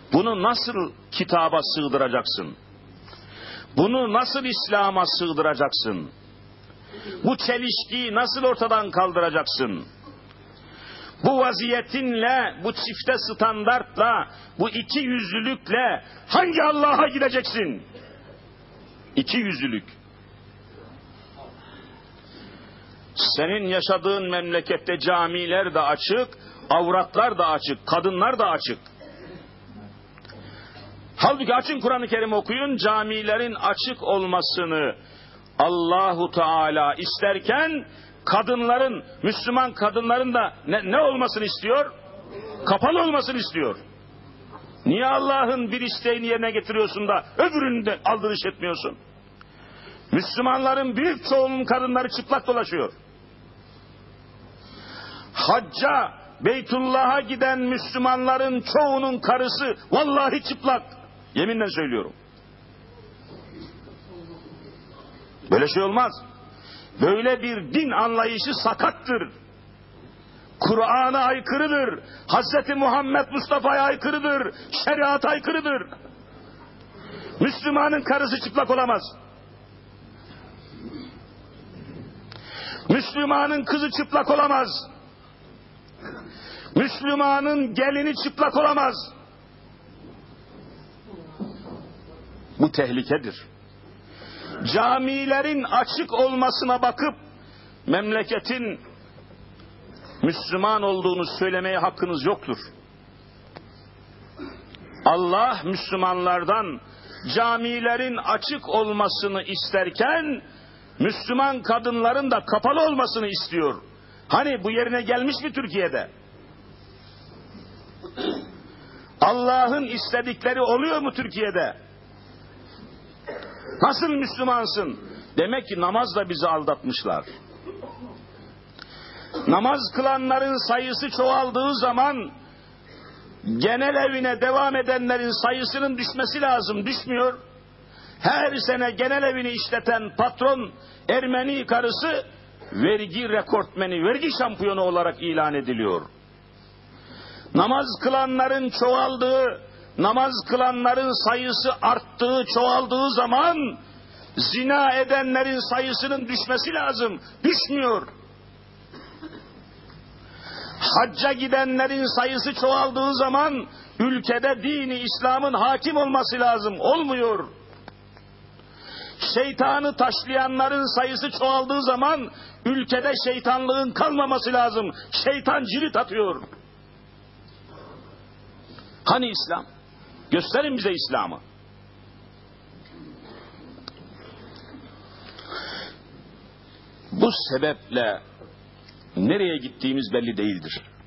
Bunu nasıl kitaba sığdıracaksın? Bunu nasıl İslam'a sığdıracaksın? Bu çelişkiyi nasıl ortadan kaldıracaksın? Bu vaziyetinle, bu çifte standartla, bu iki yüzlülükle hangi Allah'a gideceksin? İki yüzlülük. Senin yaşadığın memlekette camiler de açık, avratlar da açık, kadınlar da açık. Halbuki açın Kur'an-ı Kerim okuyun, camilerin açık olmasını Allahu Teala isterken kadınların, Müslüman kadınların da ne olmasını istiyor? Kapalı olmasını istiyor. Niye Allah'ın bir isteğini yerine getiriyorsun da öbürünü de aldırış etmiyorsun? Müslümanların büyük çoğunun kadınları çıplak dolaşıyor. Hacca, Beytullah'a giden Müslümanların çoğunun karısı vallahi çıplak. Yeminle söylüyorum. Böyle şey olmaz. Böyle bir din anlayışı sakattır. Kur'an'a aykırıdır. Hazreti Muhammed Mustafa'ya aykırıdır. Şeriata aykırıdır. Müslümanın karısı çıplak olamaz. Müslümanın kızı çıplak olamaz. Müslümanın gelini çıplak olamaz. Bu tehlikedir. Camilerin açık olmasına bakıp memleketin Müslüman olduğunu söylemeye hakkınız yoktur. Allah Müslümanlardan camilerin açık olmasını isterken Müslüman kadınların da kapalı olmasını istiyor. Hani bu yerine gelmiş mi Türkiye'de? Allah'ın istedikleri oluyor mu Türkiye'de? Nasıl Müslümansın? Demek ki namazla bizi aldatmışlar. Namaz kılanların sayısı çoğaldığı zaman genel evine devam edenlerin sayısının düşmesi lazım. Düşmüyor. Her sene genel evini işleten patron Ermeni karısı vergi rekortmeni, vergi şampiyonu olarak ilan ediliyor. Namaz kılanların çoğaldığı, namaz kılanların sayısı arttığı, çoğaldığı zaman zina edenlerin sayısının düşmesi lazım. Düşmüyor. Hacca gidenlerin sayısı çoğaldığı zaman ülkede dini İslam'ın hakim olması lazım. Olmuyor. Şeytanı taşlayanların sayısı çoğaldığı zaman ülkede şeytanlığın kalmaması lazım. Şeytan cirit atıyor. Hani İslam? Gösterin bize İslam'ı. Bu sebeple nereye gittiğimiz belli değildir.